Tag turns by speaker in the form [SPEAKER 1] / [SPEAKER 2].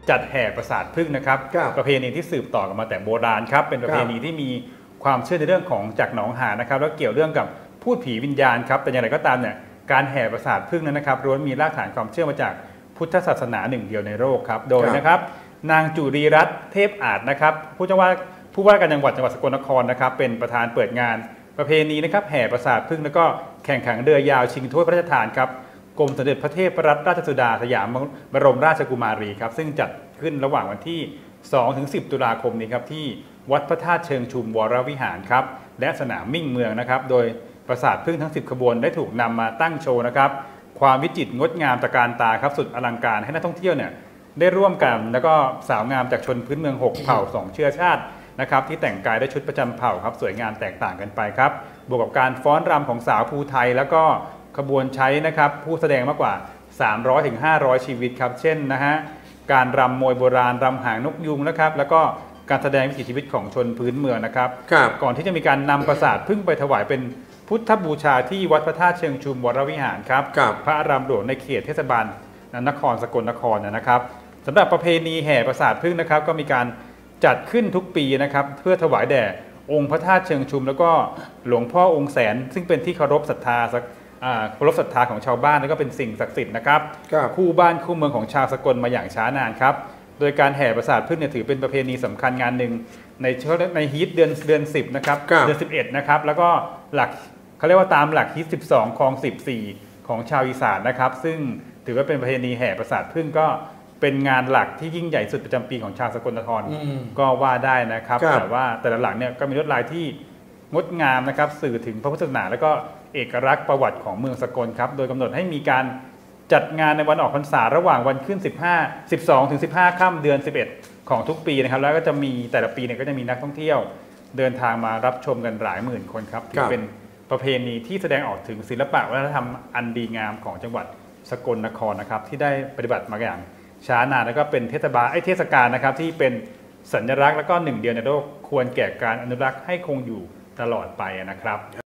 [SPEAKER 1] จัดแห่ปราสาทผึ้งนะครับประเพณีที่สืบต่อกันมาแต่โบราณครับเป็นประเพณีที่มีความเชื่อในเรื่องของจากหนองหานนะครับแล้วเกี่ยวเรื่องกับพูดผีวิญญาณครับแต่อย่างไรก็ตามเนี่ยการแห่ปราสาทผึ้งนั้นนะครับล้วนมีรากฐานความเชื่อมาจากพุทธศาสนาหนึ่งเดียวในโลกครับโดยนะครับนางจุรีรัตน์เทพอาจนะครับผู้ว่าการจังหวัดสกลนครนะครับเป็นประธานเปิดงานประเพณีนะครับแห่ปราสาทผึ้งแล้วก็แข่งขันเรือยาวชิงถ้วยพระราชทานครับกรมสมเด็จพระเทพรัตนราชสุดาสยามบรมราชกุมารีครับซึ่งจัดขึ้นระหว่างวันที่2-10 ตุลาคมนี้ครับที่วัดพระธาตุเชิงชุมวรวิหารครับและสนามมิ่งเมืองนะครับโดยปราสาทผึ้งทั้ง10ขบวนได้ถูกนำมาตั้งโชว์นะครับความวิจิตรงดงามตระการตาครับสุดอลังการให้นักท่องเที่ยวเนี่ยได้ร่วมกันแล้วก็สาวงามจากชนพื้นเมือง6เผ่า2เชื้อชาตินะครับที่แต่งกายด้วยชุดประจำเผ่าครับสวยงามแตกต่างกันไปครับบวกกับการฟ้อนรำของสาวภูไทยแล้วก็ขบวนใช้นะครับผู้แสดงมากกว่า300-500ชีวิตครับเช่นนะฮะการรำมวยโบราณรำหางนกยุงนะครับแล้วก็การแสดงวิถีชีวิตของชนพื้นเมืองนะครับก่อนที่จะมีการนำปราสาทผึ้งไปถวายเป็นพุทธบูชาที่วัดพระธาตุเชิงชุมวรวิหารครับพระอารามหลวงในเขตเทศบาลนครสกลนครนะครับสำหรับประเพณีแห่ปราสาทผึ้งนะครับก็มีการจัดขึ้นทุกปีนะครับเพื่อถวายแด่องค์พระธาตุเชิงชุมแล้วก็หลวงพ่อองค์แสนซึ่งเป็นที่เคารพศรัทธาของชาวบ้านแล้วก็เป็นสิ่งศักดิ์สิทธิ์นะครับคู่บ้านคู่เมืองของชาวสกลมาอย่างช้านานครับโดยการแห่ปราสาทผึ้งเนี่ยถือเป็นประเพณีสำคัญงานหนึ่งในฮีทเดือน10นะครับเดือน11นะครับแล้วก็หลักเขาเรียกว่าตามหลักฮีท12คลอง14ของชาวอีสานนะครับซึ่งถือว่าเป็นประเพณีแห่ปราสาทผึ้งก็เป็นงานหลักที่ยิ่งใหญ่สุดประจำปีของชาวสกลนครก็ว่าได้นะครับแต่ว่าแต่ละหลังเนี่ยก็มีลวดลายที่งดงามนะครับสื่อถึงพระพุทธศาสนาแล้วก็เอกลักษณ์ประวัติของเมืองสกลครับโดยกำหนดให้มีการจัดงานในวันออกพรรษาระหว่างวันขึ้น12-15 ค่ำเดือน11ของทุกปีนะครับแล้วก็จะมีแต่ละปีเนี่ยก็จะมีนักท่องเที่ยวเดินทางมารับชมกันหลายหมื่นคนครับถือเป็นประเพณีที่แสดงออกถึงศิลปะวัฒนธรรมอันดีงามของจังหวัดสกลนครนะครับที่ได้ปฏิบัติมาอย่างช้านานแล้วก็เป็นเทศกาลนะครับที่เป็นสัญลักษณ์แล้วก็หนึ่งเดียวในโลกควรแก่การอนุรักษ์ให้คงอยู่ตลอดไปนะครับ